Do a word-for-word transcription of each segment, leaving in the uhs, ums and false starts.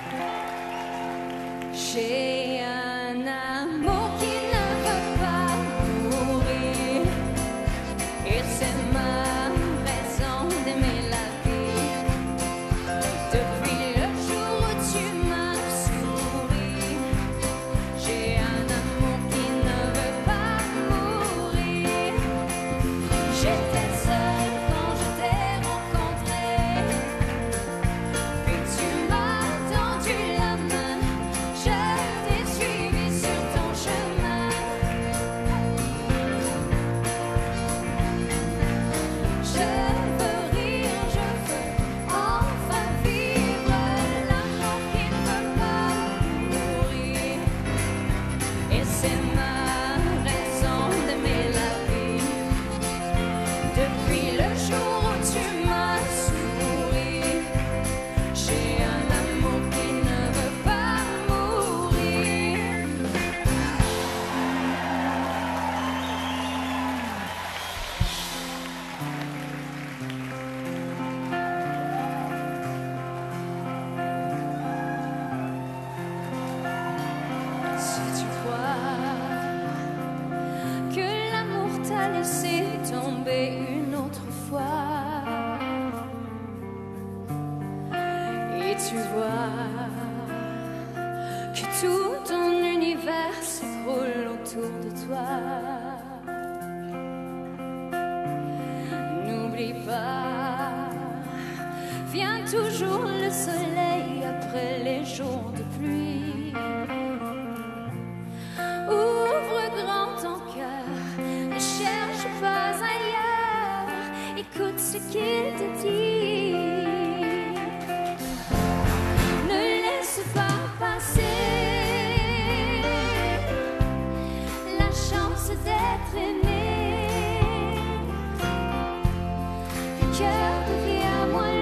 J'ai un amour qui ne veut pas mourir, et c'est ma raison d'aimer la vie. Depuis le jour où tu m'as souri, j'ai un amour qui ne veut pas mourir. J'étais seule quand je t'ai rencontré, puis tu m'as tendu la main. Je t'ai suivi sur ton chemin. Je veux rire, je veux enfin vivre l'amour qui ne veut pas mourir, et c'est ma raison d'aimer la vie. Depuis le jour où tu m'as souri, j'ai un amour qui ne veut pas mourir. Si tu crois que l'amour t'a laissé tomber une autre fois, et tu vois que tout ton univers s'écroule autour de toi, n'oublie pas, vient toujours le soleil après les jours de pluie. Ouvre grand ton cœur, ne cherche pas ailleurs, écoute ce qu'il te dit. Ne laisse pas passer la chance d'être aimé. Le cœur devient moins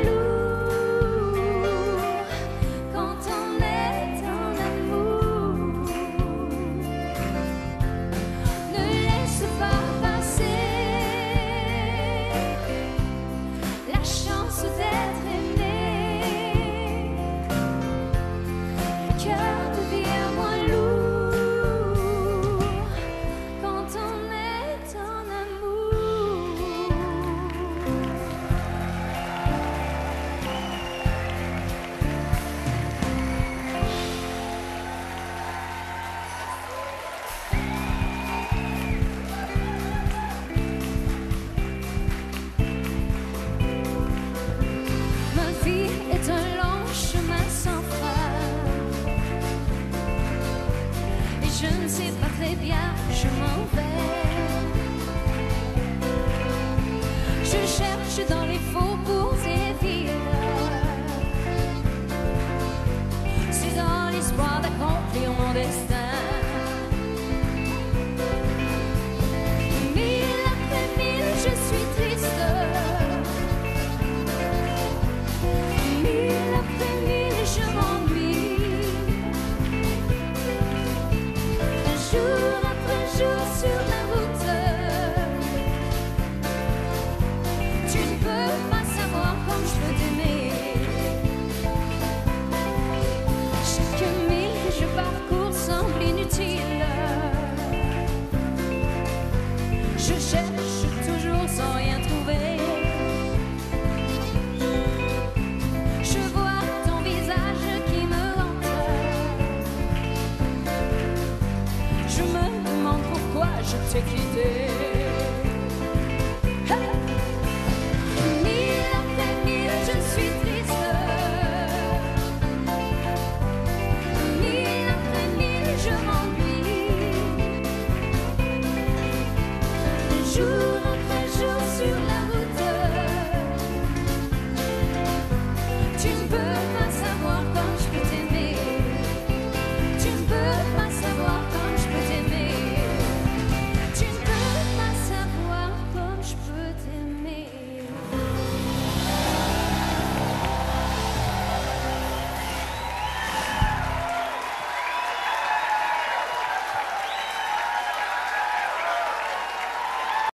lourd quand on est en amour. Ne laisse pas passer la chance d'être aimé. Le cœur devient moins lourd quand on est en amour. Ma vie est un long chemin sans fin, et je ne sais pas très bien où je m'en vais. Je cherche dans les faubourgs et les villes, c'est dans l'espoir d'accomplir mon destin. Mille après mille, je suis triste. Mille après mille, je m'ennuie. Jour après jour sur la route, tu ne peux pas savoir comme je veux t'aimer. Chaque mille que je parcours semble inutile. Je cherche toujours sans rien trouver. Je vois ton visage qui me hante. Je me demande pourquoi je t'ai quitté.